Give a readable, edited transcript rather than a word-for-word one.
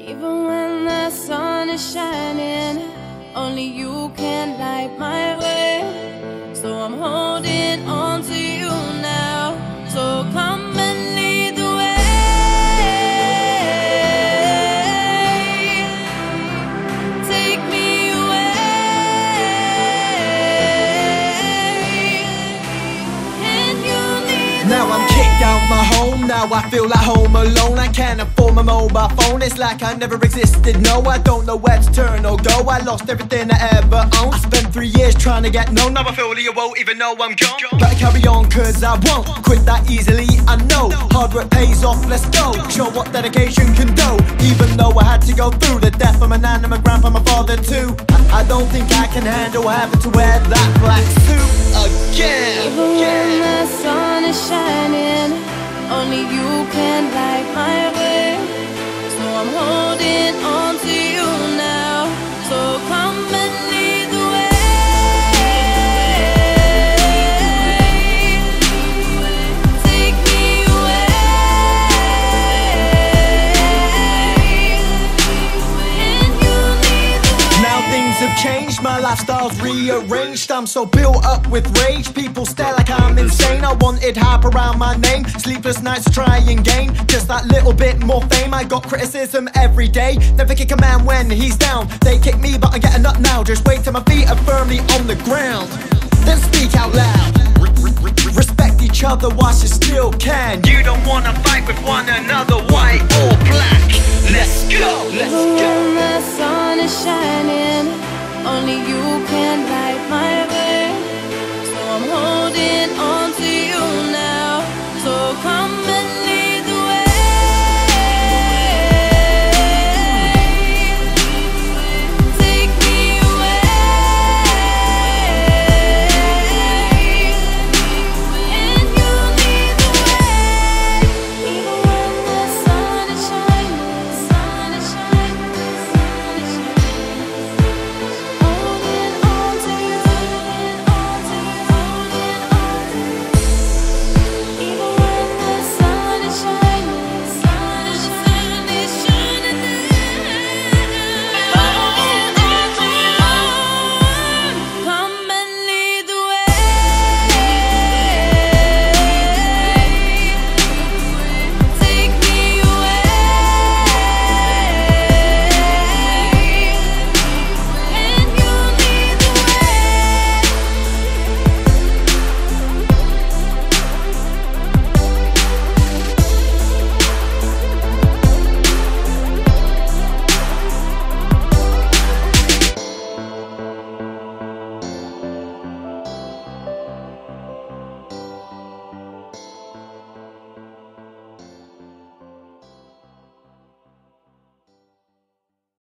Even when the sun is shining, only you can light my way. So I'm holding on to you now. So come and lead the way. Take me away. Can you lead the Now I'm kicked out my home, now I feel like home alone. I can't afford my mobile phone, it's like I never existed. No, I don't know where to turn or go. I lost everything I ever owned. I spent 3 years trying to get known. Now I feel the woe even though I'm gone. Gotta carry on cause I won't quit that easily, I know. Hard work pays off, let's go. Show what dedication can do. Even though I had to go through the death of my nan and my grandpa, my father too. I don't think I can handle having to wear that black suit again. Even when the sun is shining, only you can light my way. So I'm holding on to you now. So come and lead the way. Take me away. Can you lead the way? Now things have changed, my lifestyle's rearranged. I'm so built up with rage, people stare like I'm insane. I wanted hype around my name, sleepless nights to try and gain just that little bit more fame. I got criticism every day, never kick a man when he's down. They kick me but I'm getting up now, just wait till my feet are firmly on the ground. Then speak out loud, respect each other whilst you still can. You don't wanna fight with one another, white or